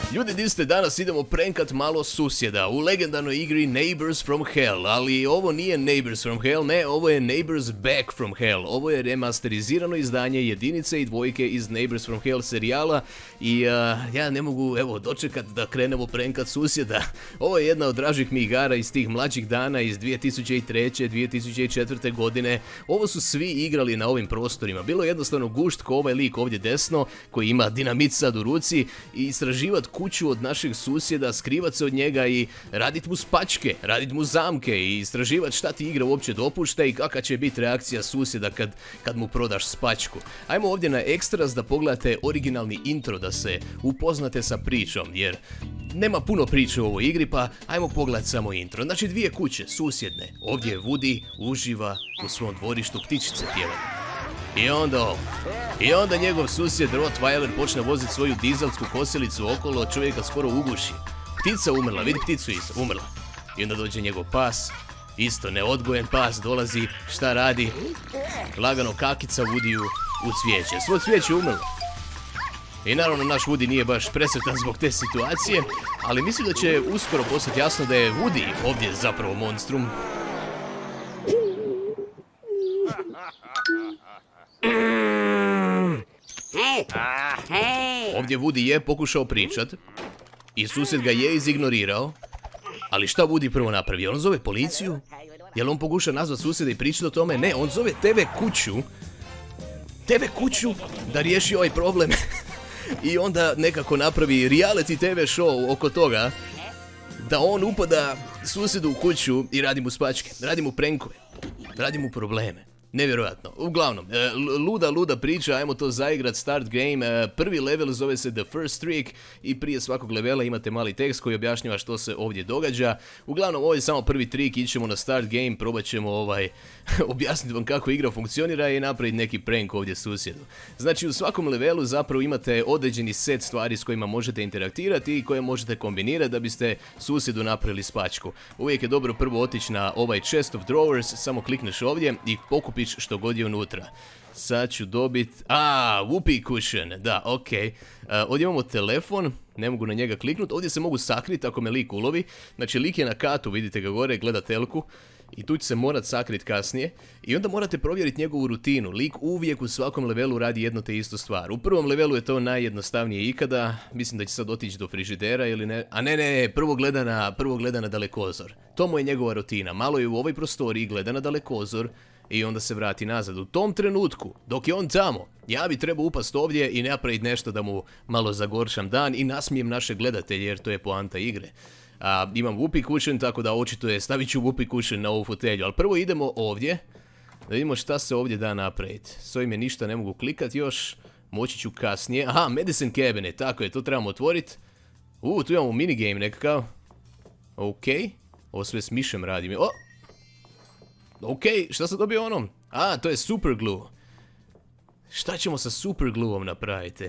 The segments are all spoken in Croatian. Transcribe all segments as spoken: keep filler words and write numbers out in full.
Ljudi, di ste, danas idemo prankat malo susjeda u legendarnoj igri Neighbors from Hell, ali ovo nije Neighbors from Hell, ne, ovo je Neighbors Back from Hell. Ovo je remasterizirano izdanje jedinice i dvojke iz Neighbors from Hell serijala i uh, ja ne mogu, evo, dočekat da krenemo prankat susjeda. Ovo je jedna od dražih mi igara iz tih mlađih dana iz dvije tisuće treće. dvije tisuće četvrte. godine. Ovo su svi igrali na ovim prostorima. Bilo je jednostavno gušt ko ovaj lik ovdje desno koji ima dinamit sad u ruci i istraživat kuću od našeg susjeda, skrivat se od njega i radit mu spačke, radit mu zamke i istraživat šta ti igra uopće dopušta i kakva će biti reakcija susjeda kad, kad mu prodaš spačku. Ajmo ovdje na Extras da pogledate originalni intro, da se upoznate sa pričom, jer nema puno priče u ovoj igri, pa ajmo pogledat samo intro. Znači, dvije kuće, susjedne. Ovdje je Woody, uživa u svom dvorištu, ptičice pjevaju. I onda ovo. I onda njegov susjed Rottweiler počne voziti svoju dizelsku kosilicu okolo, čovjeka skoro uguši. Ptica umrla, vidi pticu isto, umrla. I onda dođe njegov pas, isto neodgojen pas, dolazi, šta radi? Lagano kakica Woodyu u cvijeće. Svo cvijeće umrlo. I naravno naš Woody nije baš presretan zbog te situacije, ali mislim da će uskoro postati jasno da je Woody ovdje zapravo monstrum. Ovdje Woody je pokušao pričat i susjed ga je izignorirao, ali šta Woody prvo napravi? On zove policiju? Jel on pokuša nazvat susjeda i pričati o tome? Ne, on zove te ve kuću, te ve kuću da riješi ovaj problem. I onda nekako napravi reality te ve show oko toga da on upada susjedu u kuću i radi mu spačke, radi mu prankove, radi mu probleme. Nevjerojatno. Uglavnom, luda, luda priča, ajmo to zaigrat, start game. Prvi level zove se The First Streak i prije svakog levela imate mali tekst koji objašnjava što se ovdje događa. Uglavnom, ovo je samo prvi trik, ićemo na start game, probat ćemo ovaj, objasniti vam kako igra funkcionira i napraviti neki prank ovdje susjedu. Znači, u svakom levelu zapravo imate određeni set stvari s kojima možete interaktirati i koje možete kombinirati da biste susjedu napravili spačku. Uvijek je dobro prvo otići na ovaj chest of drawers, samo klikneš ovdje i pokupiš što god je unutra. Sad ću dobit... A, whoopee cushion, da, okej. Okay. Uh, ovdje imamo telefon, ne mogu na njega kliknuti, ovdje se mogu sakriti ako me lik ulovi. Znači, lik je na katu, vidite ga gore, gleda telku. I tu će se morat sakrit kasnije. I onda morate provjeriti njegovu rutinu. Lik uvijek u svakom levelu radi jedno te istu stvar. U prvom levelu je to najjednostavnije ikada. Mislim da će sad otići do frižidera ili ne. A ne, ne, ne, prvo gleda na, prvo gleda na dalekozor. To mu je njegova rutina. Malo je u ovoj prostoriji, gleda na dalekozor i onda se vrati nazad. U tom trenutku, dok je on tamo, ja bi trebao upast ovdje i napraviti nešto da mu malo zagoršam dan i nasmijem naše gledatelje, jer to je poanta igre. A, imam whoopee cushion, tako da očito je, stavit ću whoopee cushion na ovu fotelju. Ali prvo idemo ovdje, da vidimo šta se ovdje da napraviti. S ovim je ništa ne mogu klikati još, moći ću kasnije. Aha, medicine cabinet, tako je, to trebamo otvoriti. U, tu imamo minigame nekakav. Okej, okay. Ovo sve s mišem radim. O! Okej, okay. Šta sam dobio onom? A, to je super glue. Šta ćemo sa super glueom napraviti?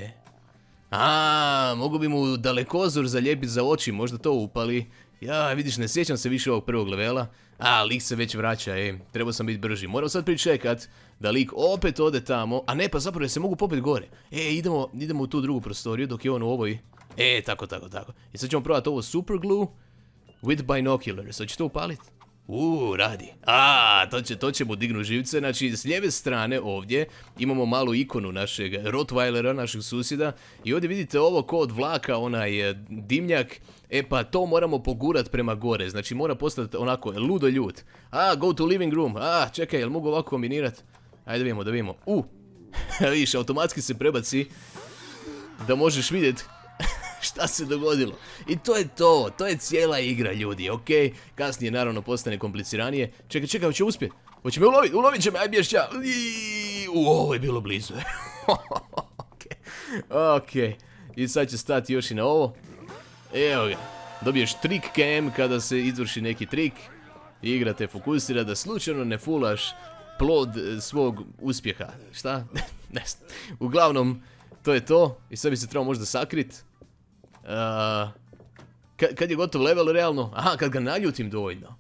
A, mogu bi mu dalekozor zalijepiti za oči, možda to upali. Ja, vidiš, ne sjećam se više ovog prvog levela. A, lik se već vraća, ej, trebao sam biti brži. Moram sad pričekat da lik opet ode tamo. A ne, pa zapravo ja se mogu popet gore. E, idemo, idemo u tu drugu prostoriju dok je on u ovoj. E, tako, tako, tako. I sad ćemo probati ovo super glue with binoculars. Hoće to upaliti? Uuu, radi. A, to će, to će mu dignu živce. Znači, s lijeve strane ovdje imamo malu ikonu našeg Rottweilera, našeg susjeda. I ovdje vidite ovo ko od vlaka, onaj dimnjak. E pa to moramo pogurat prema gore. Znači, mora postati onako ludo ljut. A, go to living room. A, čekaj, jel mogu ovako kombinirat? Ajde da vidimo, da vidimo. U, vidiš, automatski se prebaci da možeš vidjeti šta se dogodilo. I to je to, to je cijela igra, ljudi, ok? Kasnije naravno postane kompliciranije. Čekaj, čekaj, hoće uspjeti. Hoće me uloviti, ulovit će me, aj bješ ja. U, ovo je bilo blizu. Ok, ok. I sad će stati još i na ovo. Evo ga, dobiješ trik cam kada se izvrši neki trik. Igra te fokusira da slučajno ne fulaš plod svog uspjeha. Šta? Ne znam. Uglavnom, to je to. I sad bi se trebao možda sakrit. Uh, kad je gotov level realno? Aha, kad ga naljutim dovoljno.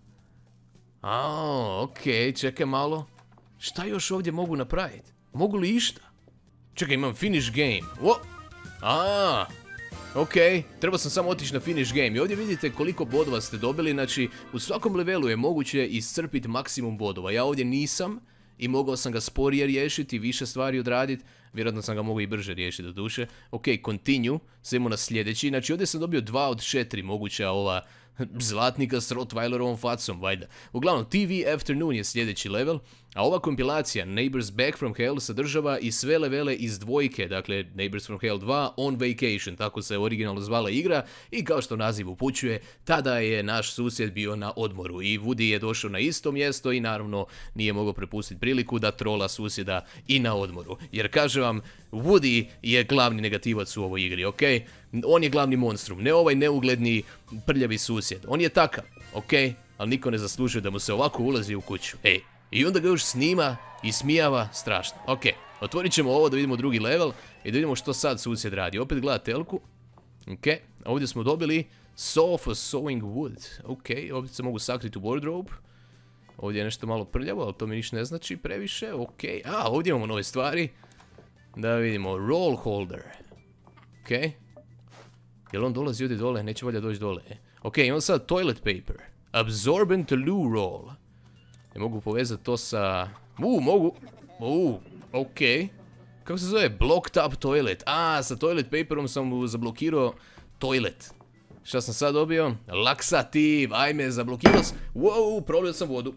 A, okej, čekaj malo. Šta još ovdje mogu napraviti? Mogu li išta? Čekaj, imam finish game. O! A, Ok, trebao sam samo otići na finish game i ovdje vidite koliko bodova ste dobili, znači u svakom levelu je moguće iscrpiti maksimum bodova. Ja ovdje nisam i mogao sam ga sporije riješiti, više stvari odraditi, vjerojatno sam ga mogao i brže riješiti do duše. Ok, continue, svemo na sljedeći, znači ovdje sam dobio dva od četiri moguća ova zlatnika s Rottweilerovom facom, vajda. Uglavnom, T V Afternoon je sljedeći level, a ova kompilacija Neighbors Back from Hell sadržava i sve levele iz dvojke, dakle Neighbors from Hell dva On Vacation, tako se originalno zvala igra, i kao što naziv upućuje, tada je naš susjed bio na odmoru i Woody je došao na isto mjesto i naravno nije mogao prepustiti priliku da trola susjeda i na odmoru. Jer kaže vam, Woody je glavni negativac u ovoj igri, ok? On je glavni monstrum, ne ovaj neugledni prljavi susjed. On je takav, ok? Ali niko ne zaslužuje da mu se ovako ulazi u kuću. Ej, i onda ga još snima i smijava, strašno. Ok, otvorit ćemo ovo da vidimo drugi level i da vidimo što sad susjed radi. Opet gleda telku. Ok, ovdje smo dobili saw for sawing wood. Ok, ovdje se mogu sakriti u wardrobe. Ovdje je nešto malo prljavo, ali to mi ništa ne znači previše. Ok, a ovdje imamo nove stvari. Da vidimo, roll holder. Ok. Jel on dolazi ovdje dole? Neće valjda doći dole. Ok, imam sad toilet paper. Absorbent loo roll. Ne mogu povezati to sa... Uuu, mogu. Uuu, ok. Kako se zove? Blocked up toilet. A, sa toilet paperom sam zablokirao toilet. Šta sam sad dobio? Laksativ. Ajme, zablokirao sam... Wow, prolio sam vodu.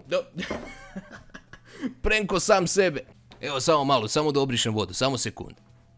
Prenko sam sebe. Evo, samo malo, samo da obrišem vodu. Samo sekund.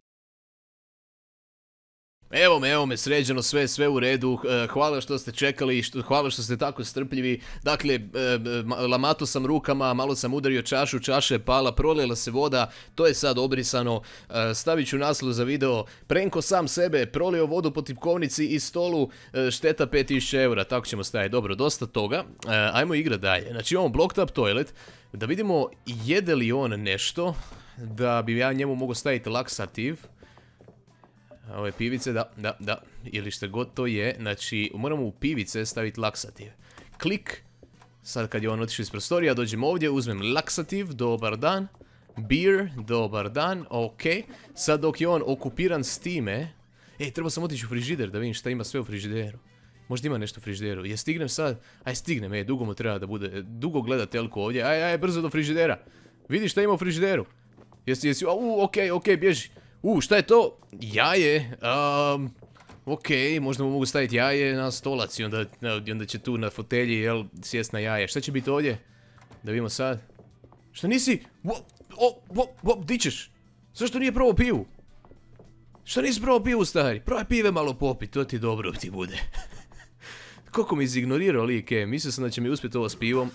Evo me, evo me, sređeno sve, sve u redu, hvala što ste čekali, hvala što ste tako strpljivi. Dakle, lamato sam rukama, malo sam udario čašu, čaša je pala, prolijela se voda, to je sad obrisano. Stavit ću naslov za video, prenko sam sebe, prolio vodu po tipkovnici i stolu, šteta pet tisuća eura, tako ćemo staviti. Dobro, dosta toga, ajmo igrat dalje. Znači imamo blocked up toilet, da vidimo jede li on nešto, da bi ja njemu mogao staviti laksativ. Ove pivice, da, da, da, ili što god to je, znači moramo u pivice staviti laksativ. Klik, sad kad je on otišao iz prostorija, dođem ovdje, uzmem laksativ, dobar dan, beer, dobar dan, ok. Sad dok je on okupiran s time, ej, treba sam otići u frižider da vidim šta ima sve u frižideru. Možda ima nešto u frižideru, je stignem sad, aj stignem, ej, dugo mu treba da bude, dugo gleda telku ovdje, aj, aj, brzo do frižidera. Vidi šta ima u frižideru. Jesi, jesi, u, ok, ok, bježi. U, šta je to? Jaje. Um, ok, možda mu mogu staviti jaje na stolac i onda, onda će tu na fotelji, jel, sjest na jaje. Šta će biti ovdje? Da vidimo sad. Šta nisi? O, o, o, o, di ćeš? Zašto nije probao pivu? Šta nisi probao pivu, stari? Probaj pive malo popit, to ti dobro ti bude. Koliko mi izignorirao like, mislio sam da će mi uspjeti ovo s pivom.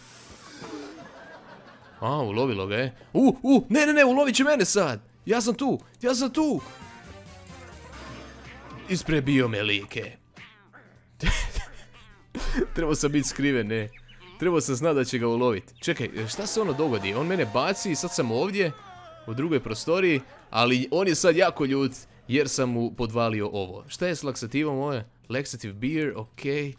A, ulovilo ga je. U, u, ne, ne, ne, ulovit će mene sad. Ja sam tu, ja sam tu. Isprebio me like. Trebao sam biti skriven, ne. Trebao sam znati da će ga uloviti. Čekaj, šta se ono dogodi? On mene baci i sad sam ovdje, u drugoj prostoriji, ali on je sad jako ljut jer sam mu podvalio ovo. Šta je s laksativom ovo? Laxative beer, okej.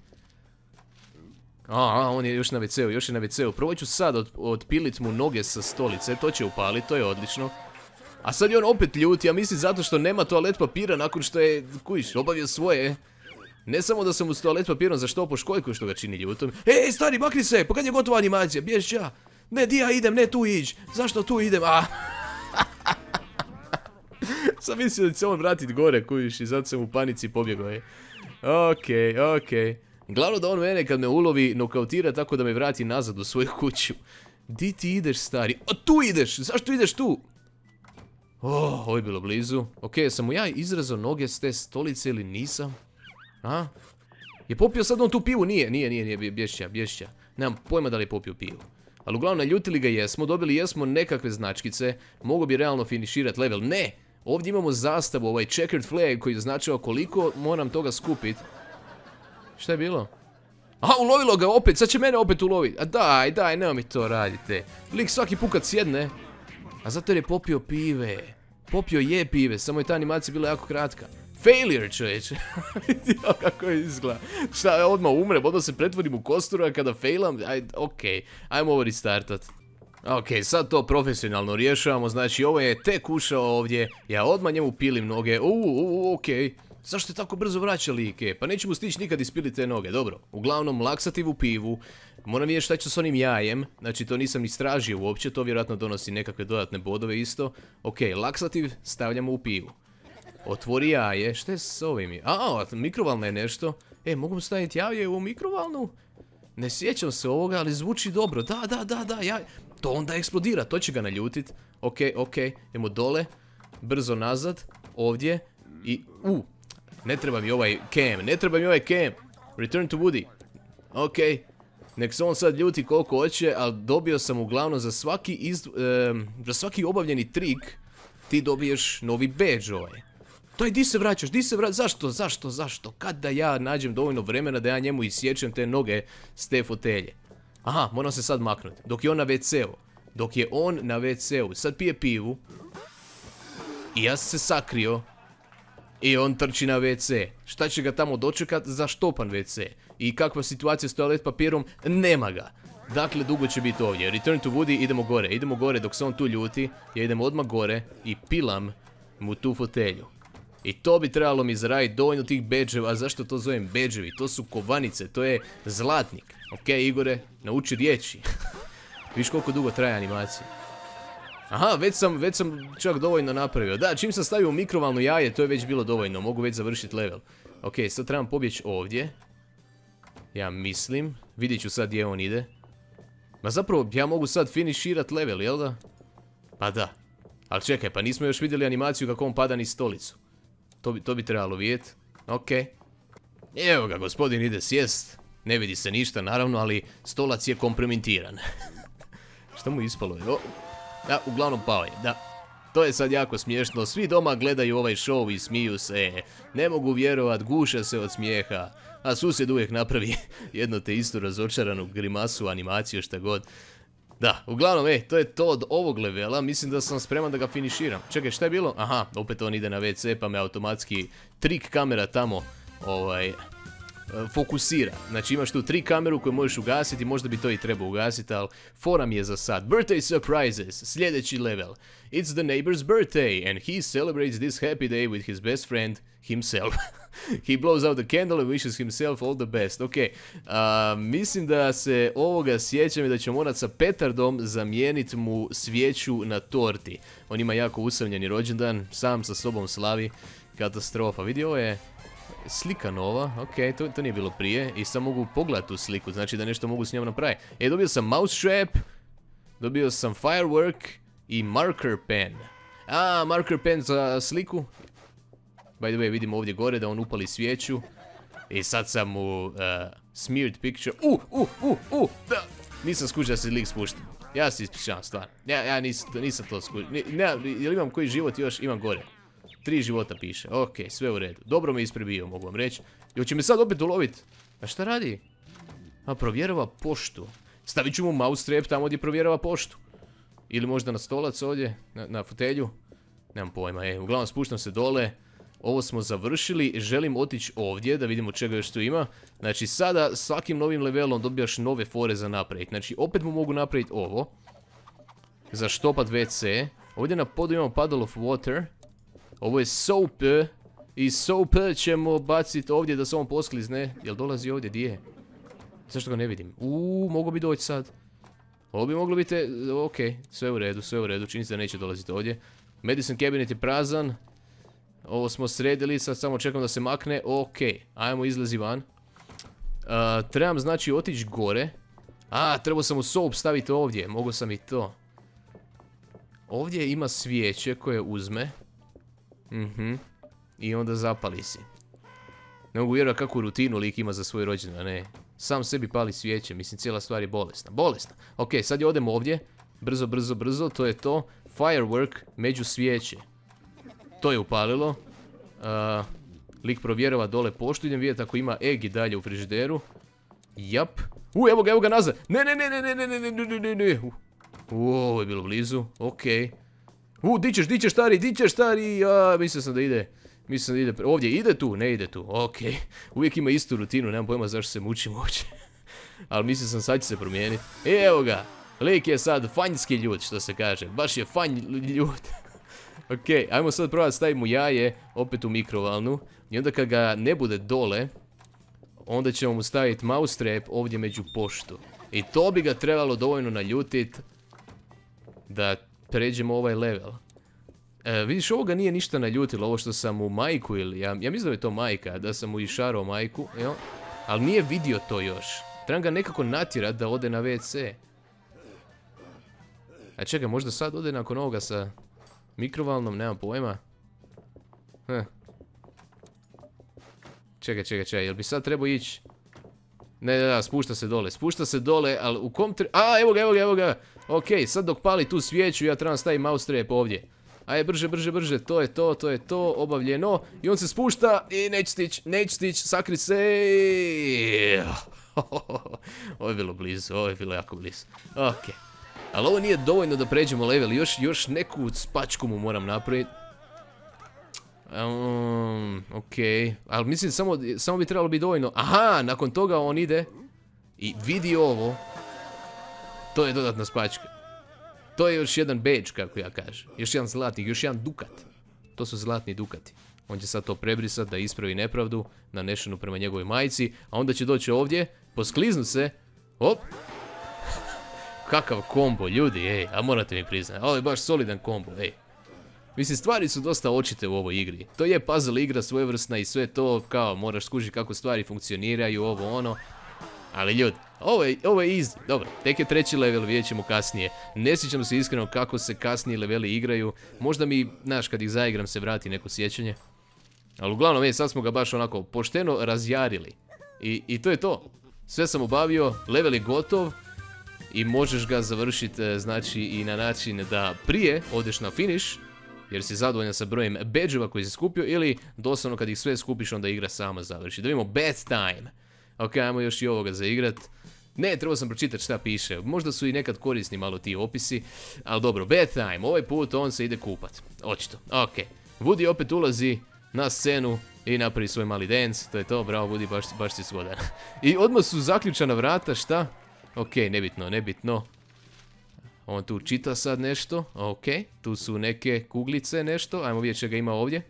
A, on je još na ve ce u, još je na ve ce u. Prvo ću sad od, otpilit mu noge sa stolice, to će upaliti, to je odlično. A sad je on opet ljut, ja mislim zato što nema toalet papira nakon što je, kujiš, obavio svoje. Ne samo da sam mu s toalet papirom zaštopao školjku što ga čini ljutom. Ej, stari, makni se, pa kad je gotova animacija, bježi ja. Ne, di ja idem, ne tu iđ. Zašto tu idem, a? Sam mislio da će se on vratit gore, kujiš, i zato sam u panici pobjegao je. Okej, okej. Glavno da on mene kad me ulovi nokautira tako da me vrati nazad u svoju kuću. Di ti ideš, stari? A tu ideš, zašto ideš tu? Oh, ovo je bilo blizu. Ok, sam mu ja izrazao noge s te stolice ili nisam? A? Je popio sad on tu pivu? Nije, nije, nije, nije, bješća, bješća. Nemam pojma da li je popio pivu. Ali uglavnom naljutili ga jesmo, dobili jesmo nekakve značkice. Mogu bi realno finiširat level. Ne! Ovdje imamo zastavu, ovaj checkered flag koji označava koliko moram toga skupit. Šta je bilo? Aha, ulovilo ga opet, sad će mene opet uloviti. A daj, daj, nema mi to radite. Lik svaki put kad sjedne. A zato jer je popio pive. Popio je pive, samo je ta animacija bila jako kratka. Failure, čovječe. Vidio kako izgleda. Šta, odmah umrem, odmah se pretvorim u kosturu, a kada failam, aj, okej. Ajmo ovo restartat. Ok, sad to profesionalno rješavamo, znači ovo je tek ušao ovdje, ja odmah njemu pilim noge, uuu, uuu, okej. Zašto je tako brzo vraća like? Pa nećemo stići nikad ispili te noge, dobro. Uglavnom, laksativ u pivu. Moram vidjeti šta ću s onim jajem. Znači, to nisam ni istražio uopće, to vjerojatno donosi nekakve dodatne bodove isto. Ok, laksativ stavljamo u pivu. Otvori jaje, šta je s ovim? A, mikrovalna je nešto. E, mogu staviti jaje u mikrovalnu? Ne sjećam se ovoga, ali zvuči dobro. Da, da, da, da, jaje. To onda eksplodira, to će ga naljutit. Ok, ok, idemo dole. Brzo nazad, ovdje. I, u, ne treba mi ovaj cam, ne treba mi ovaj cam. Return to Woody. Ok, nek se on sad ljuti koliko hoće, ali dobio sam uglavnom za svaki, iz, e, za svaki obavljeni trik, ti dobiješ novi badge ovaj. To je, di se vraćaš, di se vraćaš, zašto, zašto, zašto, kad da ja nađem dovoljno vremena da ja njemu isječem te noge s te fotelje. Aha, moram se sad maknuti, dok je on na ve ce u, dok je on na ve ce u, sad pije pivu. I ja sam se sakrio. I on trči na ve ce. Šta će ga tamo dočekat? Zaštopan ve ce. I kakva situacija s toalet papirom? Nema ga. Dakle, dugo će biti ovdje. Return to Woody, idemo gore. Idemo gore dok se on tu ljuti. Ja idem odmah gore i pilam mu tu fotelju. I to bi trebalo mi zaraditi dovoljno tih bedževa. Zašto to zovem bedževi? To su kovanice, to je zlatnik. Ok, Igore, nauči riječi. Viš koliko dugo traje animacija. Aha, već sam, već sam čak dovoljno napravio. Da, čim sam stavio u mikrovalno jaje, to je već bilo dovoljno. Mogu već završiti level. Ok, sad trebam pobjeći ovdje. Ja mislim. Vidjet ću sad gdje on ide. Ma zapravo, ja mogu sad finiširat level, jel da? Pa da. Ali čekaj, pa nismo još vidjeli animaciju kako on pada niz stolicu. To bi, to bi trebalo vidjeti. Ok. Evo ga, gospodin ide sjest. Ne vidi se ništa, naravno, ali stolac je kompromitiran. Šta mu ispalo je? O. Da, uglavnom pao je, da. To je sad jako smiješno, svi doma gledaju ovaj show i smiju se. Ne mogu vjerovat, guše se od smijeha. A susjed uvijek napravi jedno te istu razočaranu grimasu, animaciju, šta god. Da, uglavnom, ej, to je to od ovog levela, mislim da sam spreman da ga finiširam. Čekaj, šta je bilo? Aha, opet on ide na ve ce pa me automatski trik kamera tamo, ovaj... fokusira. Znači imaš tu tri kameru koje možeš ugasiti, možda bi to i trebao ugasiti, ali fora mi je za sad. Birthday surprises, sljedeći level. It's the neighbor's birthday and he celebrates this happy day with his best friend, himself. He blows out the candle and wishes himself all the best. Ok, uh, mislim da se ovoga sjećam i da ću morat sa petardom zamijeniti mu svijeću na torti. On ima jako usamljeni rođendan, sam sa sobom slavi. Katastrofa. Vidi, ovo je slika nova, ok, to, to nije bilo prije. I sad mogu pogledati tu sliku, znači da nešto mogu s njom napraviti. E, dobio sam mousetrap, dobio sam firework i marker pen. A, marker pen za sliku. By the way, vidimo ovdje gore da on upali svijeću. I sad sam mu uh, smeared picture. Uh, uh, uh, uh, da. Nisam skužio da se lik spušta. Ja se ispričavam, stvarno. Ja, ja nisam, nisam to skužio. Ne, jel imam koji život još? Imam gore. Tri života piše, ok, sve u redu. Dobro me isprebio, mogu vam reći. I hoće me sad opet ulovit. A šta radi? A, provjerava poštu. Stavit ću mu mousetrap tamo gdje provjerava poštu. Ili možda na stolac ovdje, na, na fotelju. Nemam pojma, e, uglavnom spuštam se dole. Ovo smo završili, želim otići ovdje da vidimo čega još tu ima. Znači sada svakim novim levelom dobijaš nove fore za napraviti. Znači opet mu mogu napraviti ovo. Zaštopat ve ce. Ovdje na podu imamo puddle of water. Ovo je soap. I soap ćemo baciti ovdje da se on posklizne. Jel dolazi ovdje, di je? Zašto ga ne vidim? Uuu, mogu bi doći sad. Ovo bi moglo biti, ok, sve u redu, sve u redu, čini se da neće dolaziti ovdje. Medicine cabinet je prazan. Ovo smo sredili, sad samo čekam da se makne, ok, ajmo izlazi van. Uh, trebam znači otići gore. A, trebao sam u soap staviti ovdje, mogu sam i to. Ovdje ima svijeće koje uzme. Mhm. I onda zapali si. Ne mogu vjerovati kakvu rutinu lik ima za svoj rođendan, ne. Sam sebi pali svijeće, mislim cijela stvar je bolesna. Bolesna. Ok, sad je odem ovdje. Brzo, brzo, brzo, to je to. Firework među svijeće. To je upalilo. Uh, lik provjerava dole poštu, idem vidjeti ako ima egg i dalje u frižideru. Jap. U, evo ga, evo ga nazad. Ne, ne, ne, ne, ne, ne, ne, ne, ne, ne. U, ovo je bilo blizu, ok. U, di ćeš, di ćeš stari, di ćeš stari. Ja, mislio sam da ide. Mislim da ide, ovdje ide tu, ne ide tu, ok. Uvijek ima istu rutinu, nemam pojma zašto se mučim uopće. Ali mislio sam sad će se promijeniti. E, evo ga, lik je sad fanjski ljud, što se kaže. Baš je fanj ljud. Ok, ajmo sad probati stavimo jaje opet u mikrovalnu. I onda kad ga ne bude dole, onda ćemo mu staviti mouse trap ovdje među poštu. I to bi ga trebalo dovoljno naljutit da pređemo ovaj level. E, vidiš, ovoga nije ništa naljutilo, ovo što sam mu majku ili... Ja, ja mislim da je to majka, da sam mu išarao majku, jel? Ali nije vidio to još. Trebam ga nekako natjerat da ode na ve ce. A čekaj, možda sad ode nakon ovoga sa mikrovalnom, nemam pojma. Hm. Čekaj, čekaj, čekaj, jel bi sad trebao ići? Ne, ne, ne, spušta se dole, spušta se dole, ali u kom tre... A, evo ga, evo ga, evo ga. Ok, sad dok pali tu svijeću, ja trebam staviti mouse trap ovdje. Ajde, brže, brže, brže, to je to, to je to, obavljeno. I on se spušta i neće stić, neće stić, sakri se. Ovo je bilo blizu, ovo je bilo jako blizu. Ok. Ali ovo nije dovoljno da pređemo level, još, još neku spačku mu moram napraviti. Um, ok, ali mislim samo, samo bi trebalo biti dovoljno. Aha, nakon toga on ide i vidi ovo. To je dodatna spačka. To je još jedan badge, kako ja kažem. Još jedan zlatnik, još jedan dukat. To su zlatni dukati. On će sad to prebrisati da ispravi nepravdu nanešenu prema njegovoj majci. A onda će doći ovdje, poskliznut se. Op. Kakav kombo, ljudi, ej. A morate mi priznati, ovo je baš solidan kombo, ej. Mislim, stvari su dosta očite u ovoj igri. To je puzzle igra svojevrsna i sve to, kao moraš skužiti kako stvari funkcioniraju, ovo ono. Ali ljudi, ovo je, ovo je easy. Dobro, tek je treći level, vidjet ćemo kasnije. Ne sjećam se iskreno kako se kasnije leveli igraju. Možda mi, znaš, kad ih zaigram se vrati neko sjećanje. Ali uglavnom, ej, sad smo ga baš onako pošteno razjarili. I, i to je to. Sve sam obavio, level je gotov. I možeš ga završiti, znači, i na način da prije odeš na finish, jer si zadovoljan sa brojem badge-ova koji si skupio, ili doslovno kad ih sve skupiš onda igra sama završi. Da vidimo bad time. Ok, ajmo još i ovoga zaigrat. Ne, trebao sam pročitati šta piše. Možda su i nekad korisni malo ti opisi. Ali dobro, bad time. Ovaj put on se ide kupat. Očito. Ok. Woody opet ulazi na scenu i napravi svoj mali dance. To je to, bravo Woody, baš, baš si zgodan. I odmah su zaključana vrata, šta? Ok, nebitno, nebitno. On tu čita sad nešto. Ok, tu su neke kuglice, nešto. Ajmo vidjeti čega ima ovdje.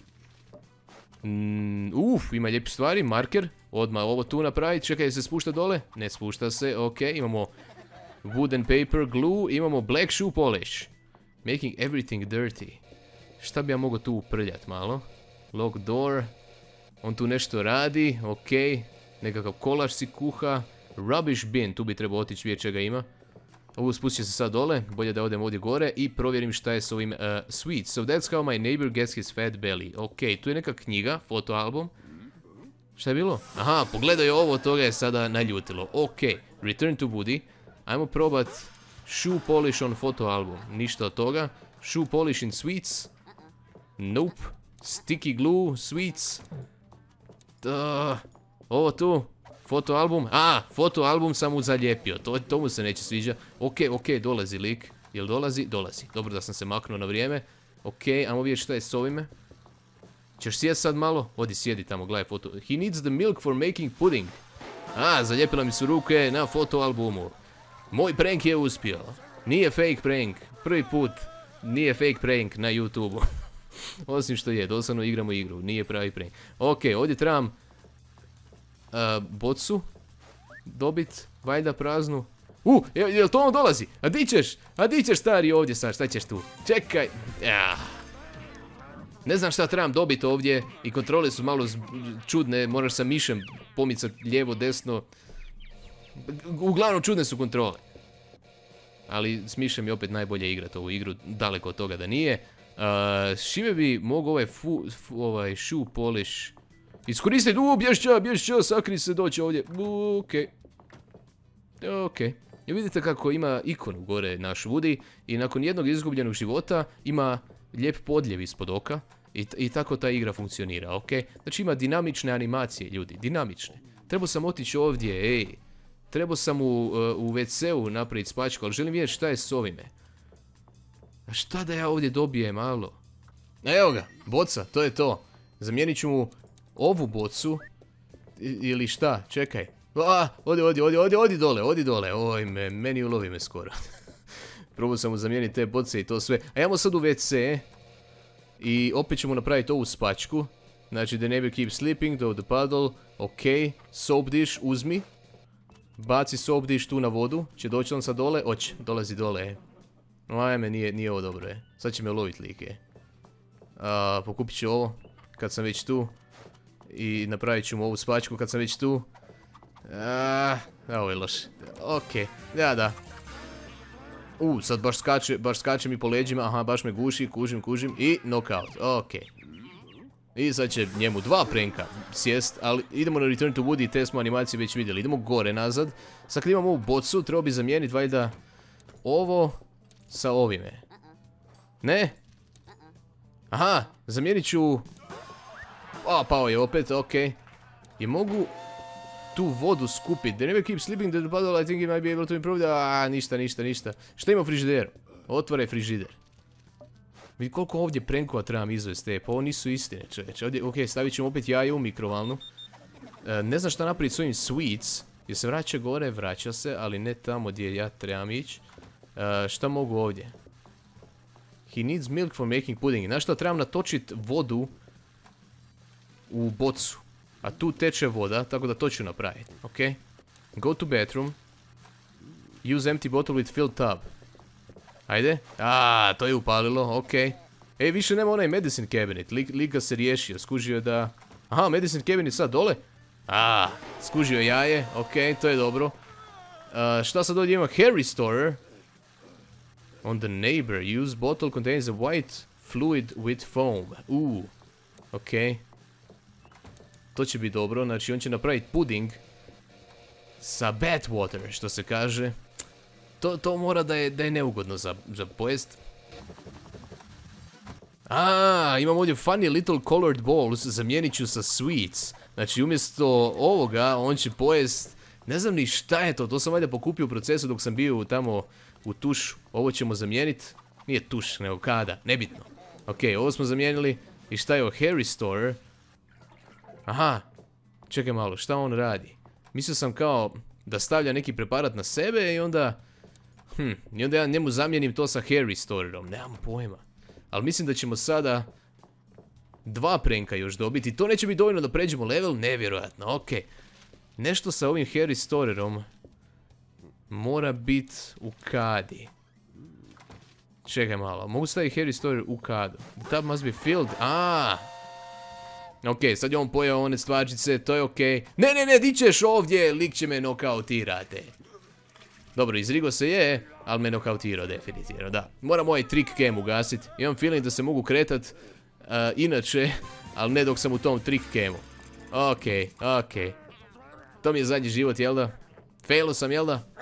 Mm, uf, ima lijepi stvari, marker. Odmah ovo tu napraviti, čekaj, se spušta dole? Ne spušta se, ok, imamo wooden paper glue, imamo black shoe polish. Making everything dirty. Šta bi ja mogao tu uprljat malo? Lock door. On tu nešto radi, ok. Nekakav kolač si kuha. Rubbish bin, tu bi trebao otići, vidjeti čega ima. Ovo spustit će se sad dole, bolje da odem ovdje gore i provjerim šta je s ovim uh, sweets. So that's how my neighbor gets his fat belly. Ok, tu je neka knjiga, fotoalbum. Šta je bilo? Aha, pogledaj ovo, toga je sada naljutilo. Ok, return to Woody. Ajmo probat shoe polish on fotoalbum. Ništa od toga. Shoe polish in sweets. Nope. Sticky glue, sweets. Da, ovo tu. Fotoalbum. A, fotoalbum sam mu zalijepio. To, to mu se neće sviđa. Ok, ok, dolazi lik. Jel dolazi? Dolazi. Dobro da sam se maknuo na vrijeme. Ok, ajmo vidjeti šta je s ovime. Ćeš sjeti sad malo? Odi sjedi tamo, gledaj foto. He needs the milk for making pudding. A, zalijepila mi su ruke na fotoalbumu. Moj prank je uspio. Nije fake prank. Prvi put nije fake prank na YouTubeu. Osim što je, doslovno igramo igru. Nije pravi prank. Ok, ovdje trebam Uh, bocu dobit, valjda praznu. U, je, jel to on dolazi? A di ćeš? A di ćeš stari ovdje sad? Šta ćeš tu? Čekaj. Ja. Ne znam šta trebam dobiti ovdje i kontrole su malo čudne. Moraš sa mišem pomicati lijevo, desno. Uglavnom čudne su kontrole. Ali s mišem je opet najbolje igrati ovu igru. Daleko od toga da nije. Uh, šime bi mogu ovaj, fu, fu, ovaj shoe polish iskoristiti. Uuu, bješća, bješća, sakri se, doći ovdje. Okej. Okej. I vidite kako ima ikonu gore naš Woody i nakon jednog izgubljenog života ima lijep podljev ispod oka i, i tako ta igra funkcionira, ok? Znači ima dinamične animacije, ljudi, dinamične. Trebao sam otići ovdje, ej. Trebao sam u, u ve ce-u napraviti spačku, ali želim vidjeti šta je s ovime. A šta da ja ovdje dobijem, malo? Evo ga, boca, to je to. Zamijenit ću mu ovu bocu. I, ili šta, čekaj. A, odi, odi, odi, odi, odi dole, odi dole. Oj, me, meni ulovi me skoro. Probao sam mu zamijeniti te boce i to sve. A idemo sad u ve ce. I opet ćemo napraviti ovu spačku. Znači, the neighbor keeps sleeping, though the puddle. Ok, soap dish, uzmi. Baci soap dish tu na vodu. Će doći on sad dole? Oće, dolazi dole, e. Ajme, nije, nije ovo dobro, e. Sad će me lovit lik, e. A, pokupit ću ovo, kad sam već tu. I napravit ću mu ovu spačku kad sam već tu. A, ovo je loše. Ok, da, da. U, sad baš skače, baš skače mi po leđima. Aha, baš me guši, kužim, kužim. I knockout, ok. I sad će njemu dva pranka sjest, ali idemo na Return to Woody, te smo animacije već vidjeli. Idemo gore nazad. Sad kad imamo ovu bocu, treba bi zamijeniti valjda ovo sa ovime. Ne? Aha, zamijenit ću... A, pao je opet, ok. I mogu tu vodu skupiti. The never keep sleeping, the puddle, I think he might be able to improve. A, ništa, ništa, ništa. Šta ima u frižideru? Otvaraj frižider. Vidi koliko ovdje prankova trebam izvesti, pa ovo nisu istine, čovječe. Ovdje, ok, stavit ćemo opet jaje u mikrovalnu. E, ne znam šta napraviti s ovim sweets. Jer se vraća gore, vraća se, ali ne tamo gdje ja trebam ići. E, šta mogu ovdje? He needs milk for making pudding. Znaš šta, trebam natočiti vodu u bocu. A tu teče voda, tako da to ću napraviti, ok? Go to bathroom. Use empty bottle with filled tub. Ajde. A, to je upalilo, ok. Ej, više nema onaj medicine cabinet. Lik, lik ga se riješio, skužio da... Aha, medicine cabinet sad dole? A, skužio jaje, ok, to je dobro. Uh, šta sad ovdje ima? Hair restorer. On the neighbor, use bottle contains a white fluid with foam. Uh, ok. To će biti dobro, znači on će napraviti puding sa bath water, što se kaže. To, to mora da je, da je neugodno za, za pojest. A, imam ovdje funny little colored balls, zamijenit ću sa sweets. Znači umjesto ovoga on će pojest, ne znam ni šta je to, to sam valjda pokupio u procesu dok sam bio tamo u tušu. Ovo ćemo zamijeniti, nije tuš, nego kada, nebitno. Ok, ovo smo zamijenili i šta je ovo, hair restorer. Aha, čekaj malo, šta on radi? Mislio sam kao da stavlja neki preparat na sebe i onda... Hm, i onda ja njemu zamijenim to sa hair restorerom, nemam pojma. Ali mislim da ćemo sada dva pranka još dobiti. To neće biti dovoljno da pređemo level, nevjerojatno, ok. Nešto sa ovim hair restorerom mora biti u kadi. Čekaj malo, mogu staviti hair restorer u kadu. The tab must be filled, aaa. Ok, sad je on pojao one stvarčice, to je ok. Ne, ne, ne, di ćeš ovdje, lik će me nokautirati. Dobro, izrigo se je, ali me nokautirao definitivno, da. Moram ovaj trick cam ugasit. Imam feeling da se mogu kretat uh, inače, ali ne dok sam u tom trick camu. Ok, ok. To mi je zadnji život, jel da? Failo sam, jel da?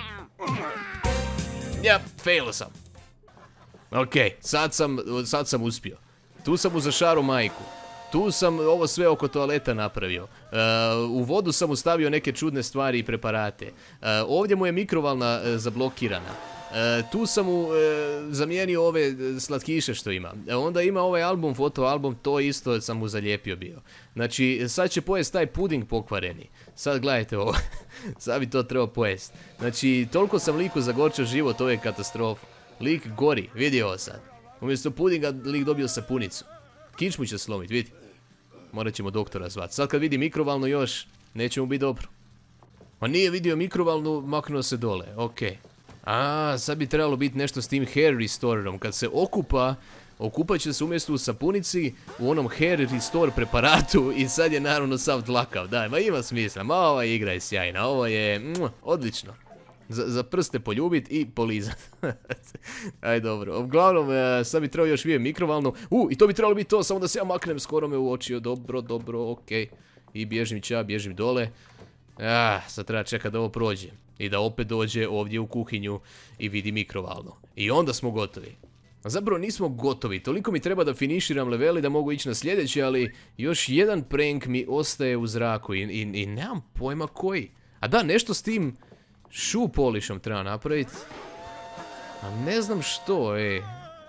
Ja, failo sam. Ok, sad sam, sad sam uspio. Tu sam mu zašaro majku. Tu sam ovo sve oko toaleta napravio. Uh, u vodu sam ustavio neke čudne stvari i preparate. Uh, ovdje mu je mikrovalna uh, zablokirana. Uh, tu sam mu uh, zamijenio ove slatkiše što ima. Uh, onda ima ovaj album, fotoalbum, to isto sam mu zalijepio bio. Znači, sad će pojest taj puding pokvareni. Sad gledajte ovo. Sad bi to trebao pojest. Znači, toliko sam liku zagorčao život, ovo je katastrofa. Lik gori, vidi ovo sad. Umjesto pudinga lik dobio sapunicu. Kičmu će slomit, vidi. Morat ćemo doktora zvati. Sad kad vidi mikrovalnu još, neće mu biti dobro. Ma nije vidio mikrovalnu, maknuo se dole, ok. A, sad bi trebalo biti nešto s tim hair restorerom. Kad se okupa, okupat će se umjesto u sapunici u onom hair restore preparatu i sad je naravno sav dlakav. Daj, ma ima smisla, ma ova igra je sjajna, ovo je mm, odlično. Za, za prste poljubit i polizat. Aj dobro, uglavnom e, sad bi trebalo još vidjeti mikrovalnu. U, i to bi trebalo biti to, samo da se ja maknem, skoro me uočio. Dobro, dobro, ok. I bježim ća, bježim dole. Ah, sad treba čekati da ovo prođe. I da opet dođe ovdje u kuhinju i vidi mikrovalnu. I onda smo gotovi. A zapravo nismo gotovi, toliko mi treba da finiširam leveli da mogu ići na sljedeći, ali još jedan prank mi ostaje u zraku i, i, i nemam pojma koji. A da, nešto s tim shoe polishom treba napraviti. A ne znam što, ej.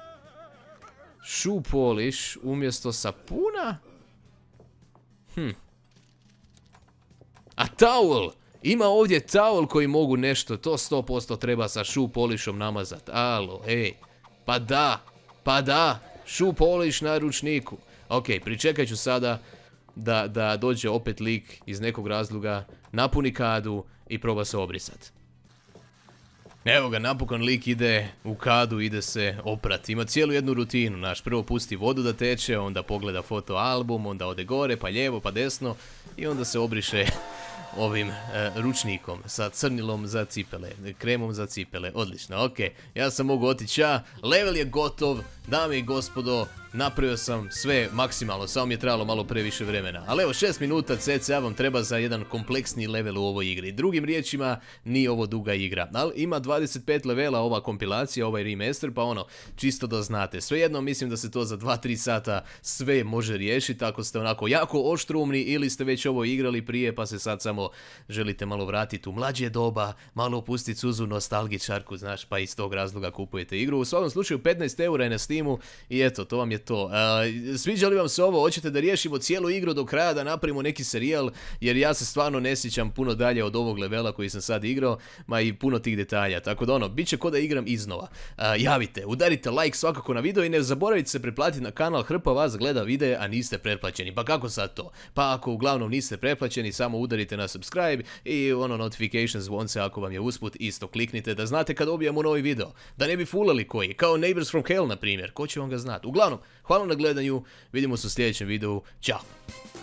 Shoe polish umjesto sapuna? Hm. A towel! Ima ovdje towel koji mogu nešto, to sto posto treba sa shoe polishom namazat. Alo, ej. Pa da, pa da. Shoe polish na ručniku. Ok, pričekat ću sada da, da dođe opet lik iz nekog razloga, napuni kadu i proba se obrisat. Evo ga, napokon lik ide u kadu, ide se oprati. Ima cijelu jednu rutinu, naš. Prvo pusti vodu da teče, onda pogleda fotoalbum, onda ode gore, pa lijevo, pa desno i onda se obriše ovim e, ručnikom sa crnilom za cipele, kremom za cipele. Odlično, ok. Ja sam mogu otići, ja. Level je gotov, dame i gospodo. Napravio sam sve maksimalno, samo mi je trebalo malo previše vremena. Ali evo, šest minuta cca vam treba za jedan kompleksni level u ovoj igri. Drugim riječima, nije ovo duga igra. Ali ima dvadeset pet levela ova kompilacija, ovaj remaster, pa ono, čisto da znate. Svejedno mislim da se to za dva tri sata sve može riješiti, ako ste onako jako oštrumni ili ste već ovo igrali prije pa se sad samo želite malo vratiti u mlađe doba, malo opustiti suzu nostalgičarku, znaš, pa iz tog razloga kupujete igru. U svakom slučaju petnaest eura je na Steamu i eto, to vam je to. Uh, sviđa li vam se ovo? Hoćete da riješimo cijelu igru do kraja, da napravimo neki serijal, jer ja se stvarno ne sjećam puno dalje od ovog levela koji sam sad igrao, ma i puno tih detalja, tako da ono, bit će ko da igram iznova. Uh, javite, udarite like svakako na video i ne zaboravite se pretplatiti na kanal, hrpa vas gleda videe, a niste pretplaćeni. Pa kako sad to? Pa ako uglavnom niste pretplaćeni, samo udarite na subscribe i ono notification zvonce ako vam je usput, isto kliknite da znate kad objavimo novi video. Da ne bi fulali koji, kao Neighbors from Hell na primjer, ko će vam ga znati. Uglavnom, hvala na gledanju, vidimo se u sljedećem videu, ćao!